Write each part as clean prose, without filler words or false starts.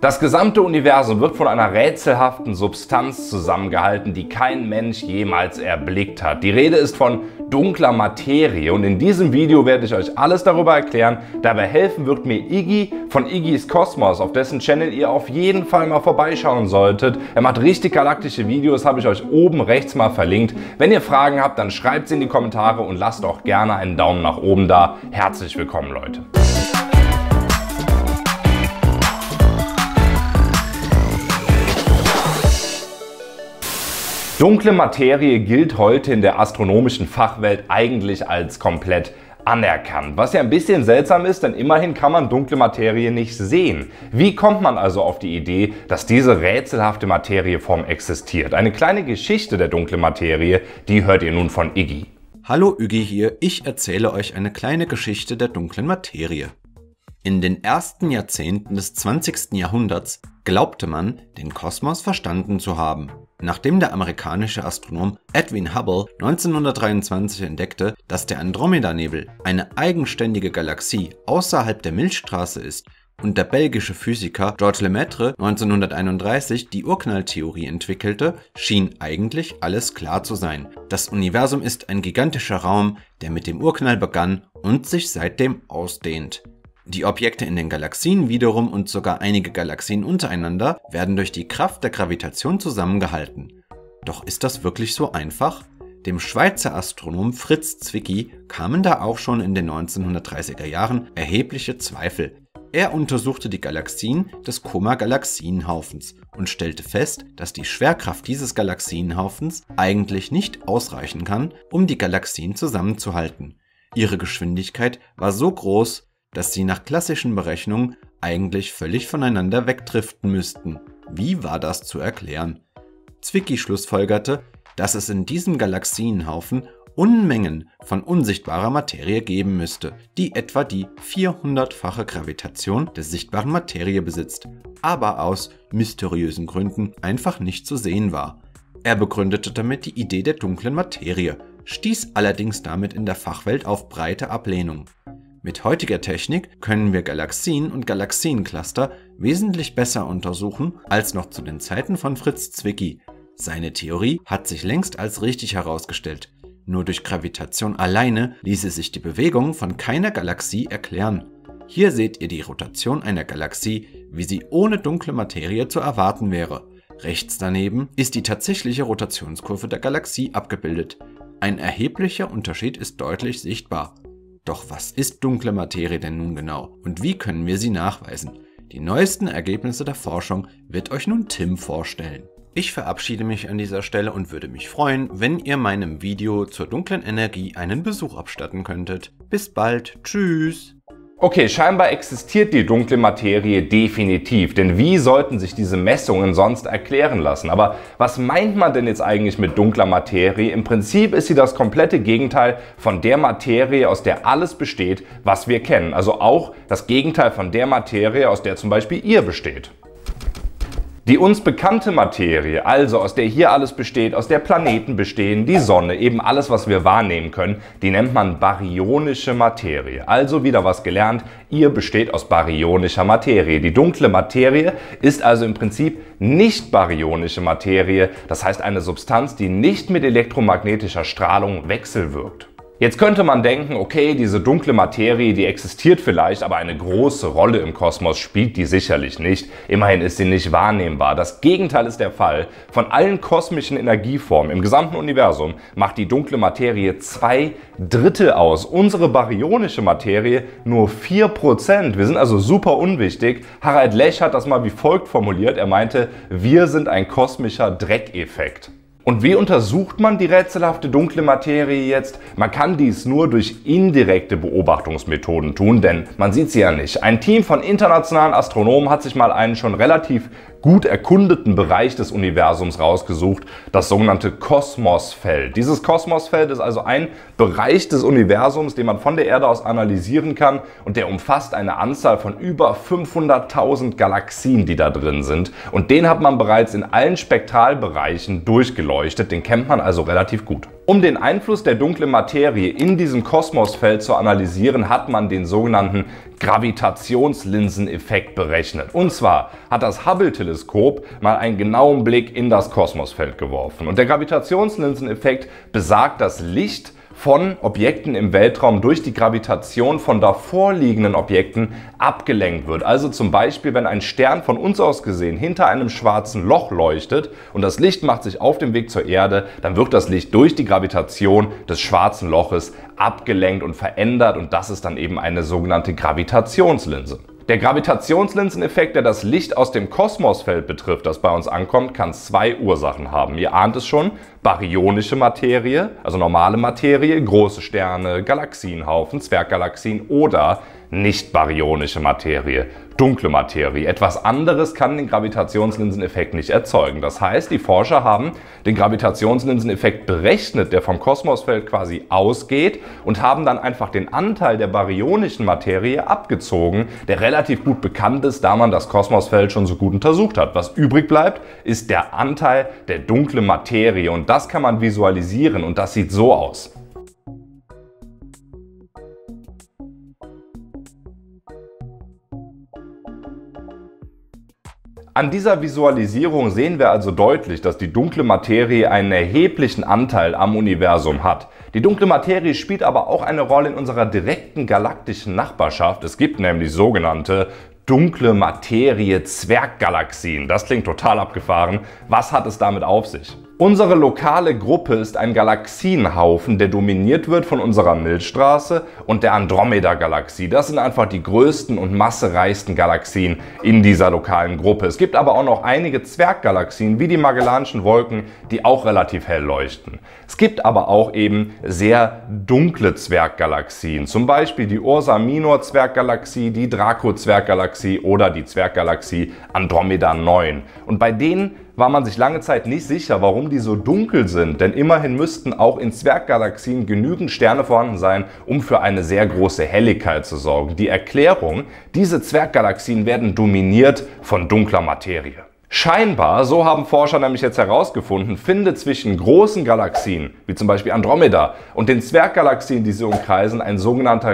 Das gesamte Universum wird von einer rätselhaften Substanz zusammengehalten, die kein Mensch jemals erblickt hat. Die Rede ist von dunkler Materie und in diesem Video werde ich euch alles darüber erklären. Dabei helfen wird mir Iggy von Iggys Kosmos, auf dessen Channel ihr auf jeden Fall mal vorbeischauen solltet. Er macht richtig galaktische Videos, habe ich euch oben rechts mal verlinkt. Wenn ihr Fragen habt, dann schreibt sie in die Kommentare und lasst auch gerne einen Daumen nach oben da. Herzlich willkommen, Leute. Dunkle Materie gilt heute in der astronomischen Fachwelt eigentlich als komplett anerkannt. Was ja ein bisschen seltsam ist, denn immerhin kann man dunkle Materie nicht sehen. Wie kommt man also auf die Idee, dass diese rätselhafte Materieform existiert? Eine kleine Geschichte der dunklen Materie, die hört ihr nun von Iggy. Hallo Iggy hier, ich erzähle euch eine kleine Geschichte der dunklen Materie. In den ersten Jahrzehnten des 20. Jahrhunderts glaubte man, den Kosmos verstanden zu haben. Nachdem der amerikanische Astronom Edwin Hubble 1923 entdeckte, dass der Andromeda-Nebel eine eigenständige Galaxie außerhalb der Milchstraße ist und der belgische Physiker Georges Lemaître 1931 die Urknalltheorie entwickelte, schien eigentlich alles klar zu sein. Das Universum ist ein gigantischer Raum, der mit dem Urknall begann und sich seitdem ausdehnt. Die Objekte in den Galaxien wiederum und sogar einige Galaxien untereinander werden durch die Kraft der Gravitation zusammengehalten. Doch ist das wirklich so einfach? Dem Schweizer Astronom Fritz Zwicky kamen da auch schon in den 1930er Jahren erhebliche Zweifel. Er untersuchte die Galaxien des Coma-Galaxienhaufens und stellte fest, dass die Schwerkraft dieses Galaxienhaufens eigentlich nicht ausreichen kann, um die Galaxien zusammenzuhalten. Ihre Geschwindigkeit war so groß, dass sie nach klassischen Berechnungen eigentlich völlig voneinander wegdriften müssten. Wie war das zu erklären? Zwicky schlussfolgerte, dass es in diesem Galaxienhaufen Unmengen von unsichtbarer Materie geben müsste, die etwa die 400-fache Gravitation der sichtbaren Materie besitzt, aber aus mysteriösen Gründen einfach nicht zu sehen war. Er begründete damit die Idee der dunklen Materie, stieß allerdings damit in der Fachwelt auf breite Ablehnung. Mit heutiger Technik können wir Galaxien und Galaxiencluster wesentlich besser untersuchen als noch zu den Zeiten von Fritz Zwicky. Seine Theorie hat sich längst als richtig herausgestellt. Nur durch Gravitation alleine ließe sich die Bewegung von keiner Galaxie erklären. Hier seht ihr die Rotation einer Galaxie, wie sie ohne dunkle Materie zu erwarten wäre. Rechts daneben ist die tatsächliche Rotationskurve der Galaxie abgebildet. Ein erheblicher Unterschied ist deutlich sichtbar. Doch was ist dunkle Materie denn nun genau und wie können wir sie nachweisen? Die neuesten Ergebnisse der Forschung wird euch nun Tim vorstellen. Ich verabschiede mich an dieser Stelle und würde mich freuen, wenn ihr meinem Video zur dunklen Energie einen Besuch abstatten könntet. Bis bald, tschüss! Okay, scheinbar existiert die dunkle Materie definitiv, denn wie sollten sich diese Messungen sonst erklären lassen? Aber was meint man denn jetzt eigentlich mit dunkler Materie? Im Prinzip ist sie das komplette Gegenteil von der Materie, aus der alles besteht, was wir kennen. Also auch das Gegenteil von der Materie, aus der zum Beispiel ihr besteht. Die uns bekannte Materie, also aus der hier alles besteht, aus der Planeten bestehen, die Sonne, eben alles, was wir wahrnehmen können, die nennt man baryonische Materie. Also wieder was gelernt, ihr besteht aus baryonischer Materie. Die dunkle Materie ist also im Prinzip nicht baryonische Materie, das heißt eine Substanz, die nicht mit elektromagnetischer Strahlung wechselwirkt. Jetzt könnte man denken, okay, diese dunkle Materie, die existiert vielleicht, aber eine große Rolle im Kosmos spielt die sicherlich nicht. Immerhin ist sie nicht wahrnehmbar. Das Gegenteil ist der Fall. Von allen kosmischen Energieformen im gesamten Universum macht die dunkle Materie 2/3 aus. Unsere baryonische Materie nur 4%. Wir sind also super unwichtig. Harald Lesch hat das mal wie folgt formuliert. Er meinte, wir sind ein kosmischer Dreckeffekt. Und wie untersucht man die rätselhafte dunkle Materie jetzt? Man kann dies nur durch indirekte Beobachtungsmethoden tun, denn man sieht sie ja nicht. Ein Team von internationalen Astronomen hat sich mal einen schon relativ gut erkundeten Bereich des Universums rausgesucht, das sogenannte Kosmosfeld. Dieses Kosmosfeld ist also ein Bereich des Universums, den man von der Erde aus analysieren kann und der umfasst eine Anzahl von über 500.000 Galaxien, die da drin sind. Und den hat man bereits in allen Spektralbereichen durchgeleuchtet. leuchtet, den kennt man also relativ gut. Um den Einfluss der dunklen Materie in diesem Kosmosfeld zu analysieren, hat man den sogenannten Gravitationslinseneffekt berechnet. Und zwar hat das Hubble-Teleskop mal einen genauen Blick in das Kosmosfeld geworfen. Und der Gravitationslinseneffekt besagt, dass Licht von Objekten im Weltraum durch die Gravitation von davor liegenden Objekten abgelenkt wird. Also zum Beispiel, wenn ein Stern von uns aus gesehen hinter einem schwarzen Loch leuchtet und das Licht macht sich auf dem Weg zur Erde, dann wird das Licht durch die Gravitation des schwarzen Loches abgelenkt und verändert und das ist dann eben eine sogenannte Gravitationslinse. Der Gravitationslinseneffekt, der das Licht aus dem Kosmosfeld betrifft, das bei uns ankommt, kann zwei Ursachen haben. Ihr ahnt es schon, baryonische Materie, also normale Materie, große Sterne, Galaxienhaufen, Zwerggalaxien oder nicht baryonische Materie, dunkle Materie. Etwas anderes kann den Gravitationslinseneffekt nicht erzeugen. Das heißt, die Forscher haben den Gravitationslinseneffekt berechnet, der vom Kosmosfeld quasi ausgeht und haben dann einfach den Anteil der baryonischen Materie abgezogen, der relativ gut bekannt ist, da man das Kosmosfeld schon so gut untersucht hat. Was übrig bleibt, ist der Anteil der dunklen Materie und das kann man visualisieren und das sieht so aus. An dieser Visualisierung sehen wir also deutlich, dass die dunkle Materie einen erheblichen Anteil am Universum hat. Die dunkle Materie spielt aber auch eine Rolle in unserer direkten galaktischen Nachbarschaft. Es gibt nämlich sogenannte dunkle Materie-Zwerggalaxien. Das klingt total abgefahren. Was hat es damit auf sich? Unsere lokale Gruppe ist ein Galaxienhaufen, der dominiert wird von unserer Milchstraße und der Andromeda-Galaxie. Das sind einfach die größten und massereichsten Galaxien in dieser lokalen Gruppe. Es gibt aber auch noch einige Zwerggalaxien, wie die Magellanischen Wolken, die auch relativ hell leuchten. Es gibt aber auch eben sehr dunkle Zwerggalaxien, zum Beispiel die Ursa-Minor-Zwerggalaxie, die Draco-Zwerggalaxie oder die Zwerggalaxie Andromeda 9. Und bei denen war man sich lange Zeit nicht sicher, warum die so dunkel sind, denn immerhin müssten auch in Zwerggalaxien genügend Sterne vorhanden sein, um für eine sehr große Helligkeit zu sorgen. Die Erklärung: diese Zwerggalaxien werden dominiert von dunkler Materie. Scheinbar, so haben Forscher nämlich jetzt herausgefunden, findet zwischen großen Galaxien, wie zum Beispiel Andromeda, und den Zwerggalaxien, die sie umkreisen, ein sogenannter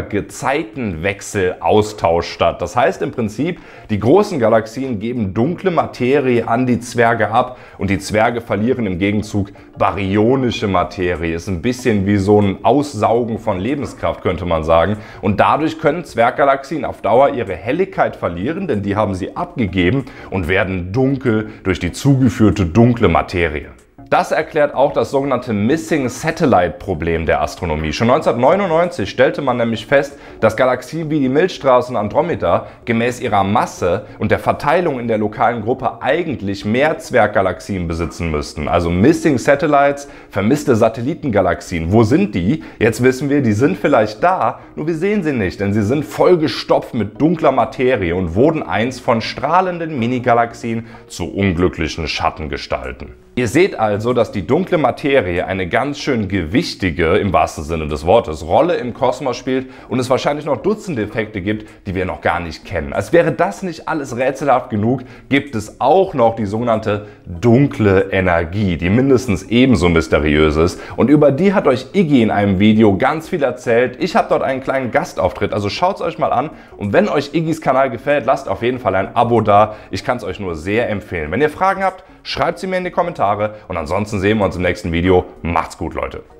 Gezeitenwechselaustausch statt. Das heißt im Prinzip, die großen Galaxien geben dunkle Materie an die Zwerge ab und die Zwerge verlieren im Gegenzug baryonische Materie. Ist ein bisschen wie so ein Aussaugen von Lebenskraft, könnte man sagen. Und dadurch können Zwerggalaxien auf Dauer ihre Helligkeit verlieren, denn die haben sie abgegeben und werden dunkel durch die zugeführte dunkle Materie. Das erklärt auch das sogenannte Missing Satellite Problem der Astronomie. Schon 1999 stellte man nämlich fest, dass Galaxien wie die Milchstraße und Andromeda gemäß ihrer Masse und der Verteilung in der lokalen Gruppe eigentlich mehr Zwerggalaxien besitzen müssten. Also Missing Satellites, vermisste Satellitengalaxien. Wo sind die? Jetzt wissen wir, die sind vielleicht da, nur wir sehen sie nicht, denn sie sind vollgestopft mit dunkler Materie und wurden einst von strahlenden Minigalaxien zu unglücklichen Schattengestalten. Ihr seht also, dass die dunkle Materie eine ganz schön gewichtige, im wahrsten Sinne des Wortes, Rolle im Kosmos spielt und es wahrscheinlich noch Dutzende Effekte gibt, die wir noch gar nicht kennen. Als wäre das nicht alles rätselhaft genug, gibt es auch noch die sogenannte dunkle Energie, die mindestens ebenso mysteriös ist. Und über die hat euch Iggy in einem Video ganz viel erzählt. Ich habe dort einen kleinen Gastauftritt, also schaut es euch mal an. Und wenn euch Iggys Kanal gefällt, lasst auf jeden Fall ein Abo da. Ich kann es euch nur sehr empfehlen. Wenn ihr Fragen habt, schreibt sie mir in die Kommentare und ansonsten sehen wir uns im nächsten Video. Macht's gut, Leute!